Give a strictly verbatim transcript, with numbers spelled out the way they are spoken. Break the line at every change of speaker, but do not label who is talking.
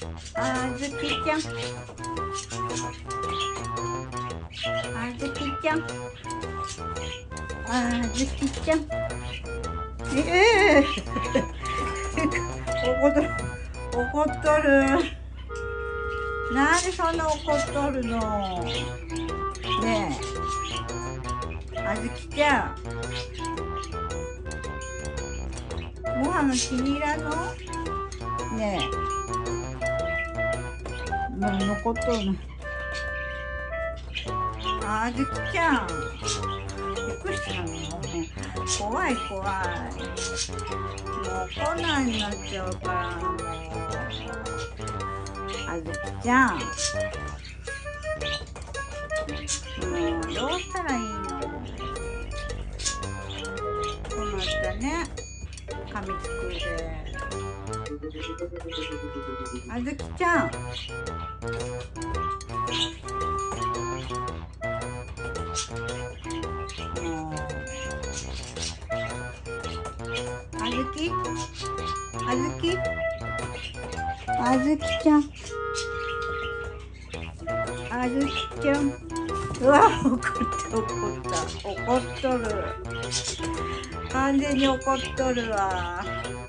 あずきちゃん、あずきちゃん、あずきちゃん。ええー、怒っとる、怒っとる。なんでそんな怒っとるの。ねえ、あずきちゃん、ご飯気に入らんの。ねえ、もう残っとるの。あずきちゃん、びっくりしたの。怖い怖い。もう来ないになっちゃうからもう。あずきちゃん、もうどうしたらいいの。困ったね、噛みつくで。あずきちゃん、あずき、あずき、あずきちゃん、あずきちゃん。うわ、怒った怒った怒っとる。完全に怒っとるわ。